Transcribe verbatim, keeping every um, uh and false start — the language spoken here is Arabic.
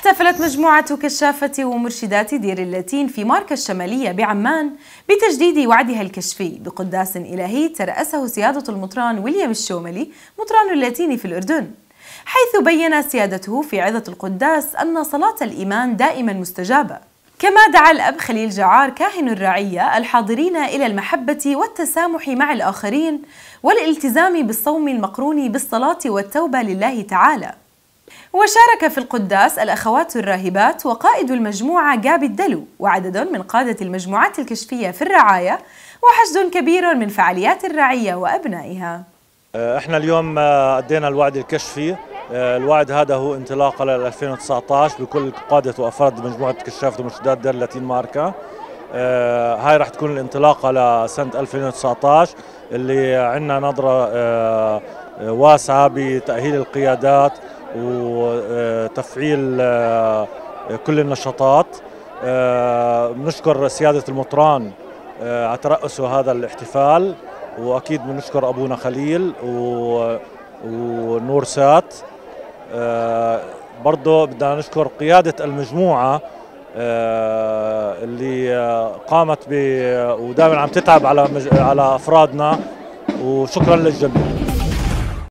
احتفلت مجموعة كشافة ومرشدات دير اللاتين في ماركة الشمالية بعمان بتجديد وعدها الكشفي بقداس إلهي ترأسه سيادة المطران ويليام الشوملي مطران اللاتين في الأردن، حيث بين سيادته في عظة القداس أن صلاة الإيمان دائما مستجابة. كما دعا الأب خليل جعار كاهن الرعية الحاضرين إلى المحبة والتسامح مع الآخرين والالتزام بالصوم المقرون بالصلاة والتوبة لله تعالى. وشارك في القداس الأخوات الراهبات وقائد المجموعة جابي الدلو وعدد من قادة المجموعات الكشفية في الرعاية وحشد كبير من فعاليات الرعية وأبنائها. احنا اليوم أدينا الوعد الكشفي. الوعد هذا هو انطلاقه لل ألفين وتسعة عشر بكل قادة وأفراد مجموعة كشافة ومرشدات دير اللاتين ماركة. هاي راح تكون الانطلاقة لسنة ألفين وتسعة عشر اللي عندنا نظرة واسعة بتأهيل القيادات وتفعيل كل النشاطات. بنشكر سيادة المطران على ترأسه هذا الاحتفال، وأكيد بنشكر أبونا خليل ونور سات. برضه بدنا نشكر قيادة المجموعة اللي قامت ب ودائما عم تتعب على على أفرادنا، وشكرا للجميع.